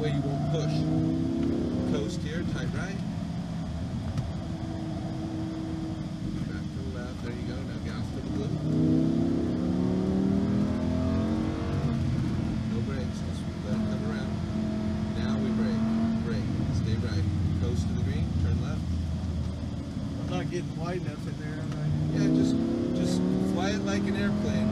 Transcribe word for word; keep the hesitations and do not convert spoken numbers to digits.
way you won't push. Coast here, tight right. Back to the left, there you go, now gas to the blue. No brakes, just let it come around. Now we brake, brake, stay right. Coast to the green, turn left. I'm not getting wide enough in there, am I? Yeah, just, just fly it like an airplane.